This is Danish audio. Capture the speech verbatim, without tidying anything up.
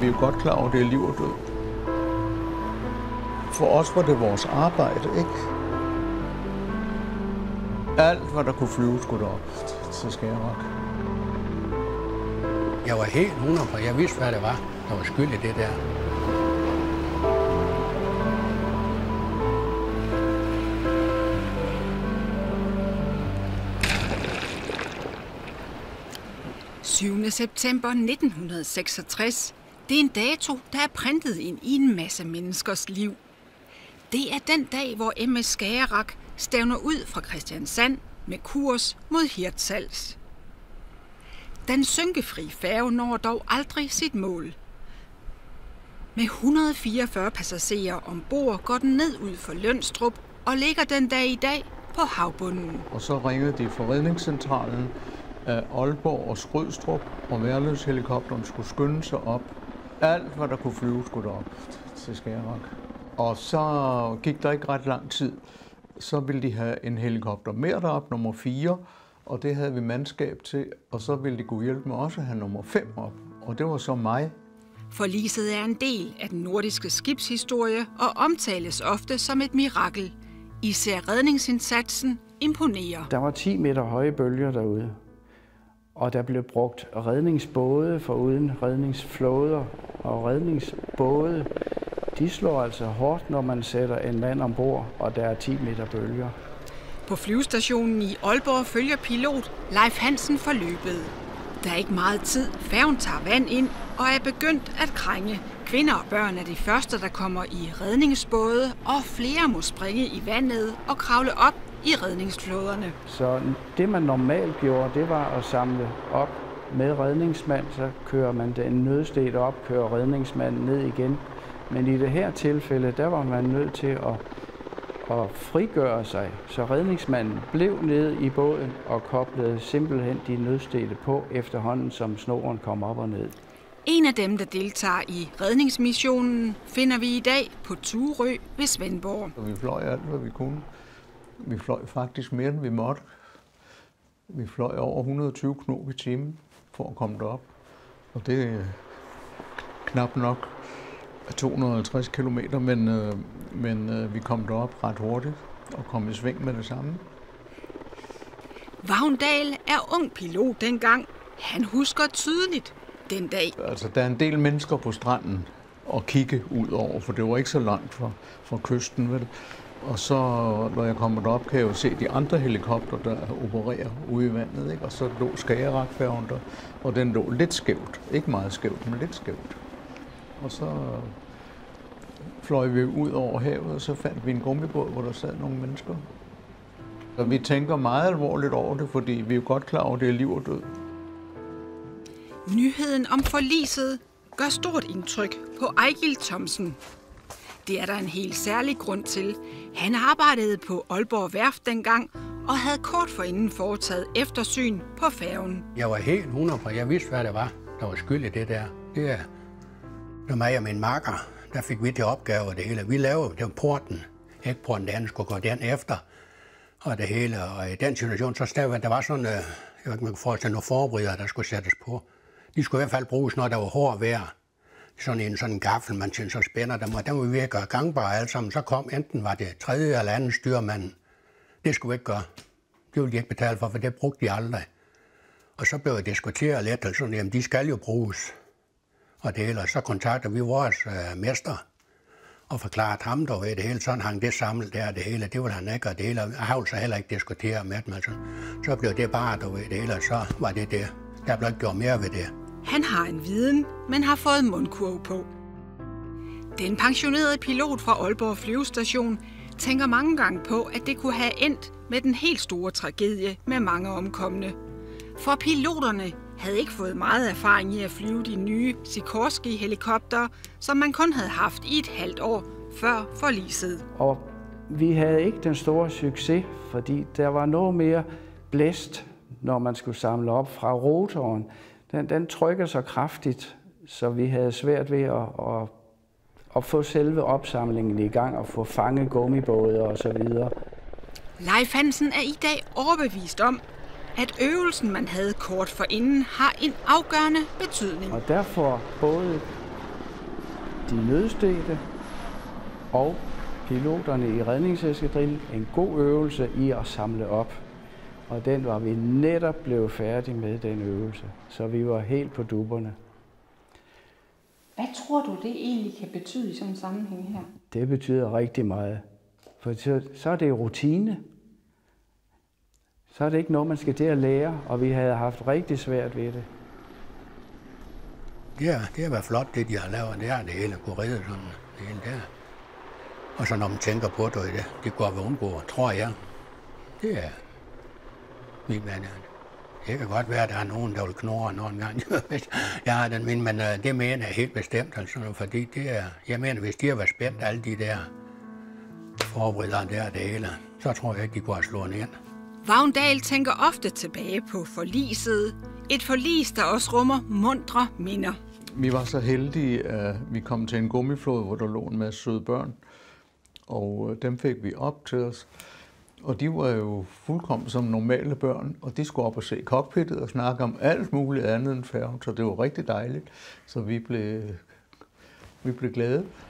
er jo godt klar over, at det er liv og død. For os var det vores arbejde, ikke? Alt, hvad der kunne flyve, skulle derop til Skagerrak. Jeg var helt hundrede, for jeg vidste, hvad det var, der var skyld i det der. syvende september nitten seksogtres. Det er en dato, der er printet ind i en masse menneskers liv. Det er den dag, hvor M S Skagerrak stævner ud fra Kristiansand med kurs mod Hirtshals. Den synkefri færge når dog aldrig sit mål. Med et hundrede og fireogfyrre passagerer ombord går den ned ud for Lønstrup og ligger den dag i dag på havbunden. Og så ringede de fra redningscentralen af Aalborg og Skrydstrup, og Værløs-helikopteren skulle skynde sig op. Alt, hvad der kunne flyve, skulle derop til Skagerrak. Og så gik der ikke ret lang tid. Så ville de have en helikopter mere derop, nummer fire, og det havde vi mandskab til. Og så ville de kunne hjælpe med også at have nummer fem op, og det var så mig. Forliset er en del af den nordiske skibshistorie og omtales ofte som et mirakel. Især redningsindsatsen imponerer. Der var ti meter høje bølger derude, og der blev brugt redningsbåde foruden redningsflåder. Og redningsbåde, de slår altså hårdt, når man sætter en mand ombord, og der er ti meter bølger. På flyvestationen i Aalborg følger pilot Leif Hansen forløbet. Der er ikke meget tid. Færgen tager vand ind og er begyndt at krænge. Kvinder og børn er de første, der kommer i redningsbåde, og flere må springe i vandet og kravle op i redningsflåderne. Så det, man normalt gjorde, det var at samle op med redningsmand. Så kører man den nødsted op, kører redningsmanden ned igen. Men i det her tilfælde, der var man nødt til at, at frigøre sig. Så redningsmanden blev nede i båden og koblede simpelthen de nødstedte på efterhånden, som snoren kom op og ned. En af dem, der deltager i redningsmissionen, finder vi i dag på Turø ved Svendborg. Vi fløj alt, hvad vi kunne. Vi fløj faktisk mere, end vi måtte. Vi fløj over et hundrede og tyve knob i timen for at komme derop. Og det er knap nok to hundrede og halvtreds kilometer, men, øh, men øh, vi kom derop ret hurtigt og kom i sving med det samme. Vagndal er ung pilot dengang. Han husker tydeligt den dag. Altså, der er en del mennesker på stranden at kigge ud over, for det var ikke så langt fra, fra kysten, vel? Og så, når jeg kommer derop, kan jeg jo se de andre helikopter, der opererer ude i vandet, ikke? Og så lå Skagerrak-færgen der, og den lå lidt skævt. Ikke meget skævt, men lidt skævt. Og så fløj vi ud over havet, og så fandt vi en gummibåd, hvor der sad nogle mennesker. Så vi tænker meget alvorligt over det, fordi vi er jo godt klar over, at det er liv og død. Nyheden om forliset gør stort indtryk på Ejgil Thomsen. Det er der en helt særlig grund til. Han arbejdede på Aalborg Værft dengang og havde kort forinden foretaget eftersyn på færgen. Jeg var helt hundrede, for jeg vidste, hvad det var, der var skyld i det der. Det er når mig og min makker, der fik vi til opgave det hele. Vi lavede det var porten. Ikke porten, det andet skulle gå den efter. Og det hele. Og i den situation, så stadig, der var sådan, jeg ved ikke, man kunne forestille nogle forberedere, der skulle sættes på. De skulle i hvert fald bruges, når der var hård vejr. Sådan en sådan en gaffel, man synes, så spænder dem, og der må vi ved at gøre gangbare alle sammen. Så kom enten var det tredje eller anden styrmanden. Det skulle vi ikke gøre. Det ville de ikke betale for, for det brugte de aldrig. Og så blev det diskuteret lidt, og sådan, jamen de skal jo bruges. Og det hele, og så kontakter vi vores øh, mester og forklarede ham dog, at det hele sådan hang det samlet der, det hele, det ville han ikke, og det hele, jeg har så heller ikke diskuteret med dem, altså. Så blev det bare, du ved, det hele, og så var det det. Der blev ikke gjort mere ved det. Han har en viden, men har fået mundkurv på. Den pensionerede pilot fra Aalborg Flyvestation tænker mange gange på, at det kunne have endt med den helt store tragedie med mange omkomne. For piloterne havde ikke fået meget erfaring i at flyve de nye Sikorsky-helikoptere, som man kun havde haft i et halvt år før forliset. Og vi havde ikke den store succes, fordi der var noget mere blæst, når man skulle samle op fra rotoren. Den, den trykker så kraftigt, så vi havde svært ved at, at, at få selve opsamlingen i gang og få fanget gummibåde og så videre. Leif Hansen er i dag overbevist om, at øvelsen, man havde kort forinden, har en afgørende betydning. Og derfor både de nødstedte og piloterne i redningseskadrillen en god øvelse i at samle op. Og den var vi netop blevet færdige med, den øvelse. Så vi var helt på dupperne. Hvad tror du, det egentlig kan betyde i sådan en sammenhæng her? Det betyder rigtig meget. For så, så er det rutine. Så er det ikke noget, man skal til at lære, og vi havde haft rigtig svært ved det. Det er, det er været flot, det de har lavet der, det hele kunne redde sådan det hele der. Og så når man tænker på det, det, det går vi undgå, tror jeg. Det er min mand. Det kan godt være, at der er nogen, der vil knurre nogen gang. Jeg har den, men, men det mener jeg helt bestemt, altså, fordi det er, jeg mener, hvis de har været spændt alle de der forberedere der, det hele, så tror jeg ikke, de går at slå ind. Vagndal tænker ofte tilbage på forliset. Et forlis, der også rummer muntre minder. Vi var så heldige, at vi kom til en gummiflod, hvor der lå en masse søde børn. Og dem fik vi op til os. Og de var jo fuldkommen som normale børn, og de skulle op og se cockpittet og snakke om alt muligt andet end færgen, så det var rigtig dejligt. Så vi blev, vi blev glade.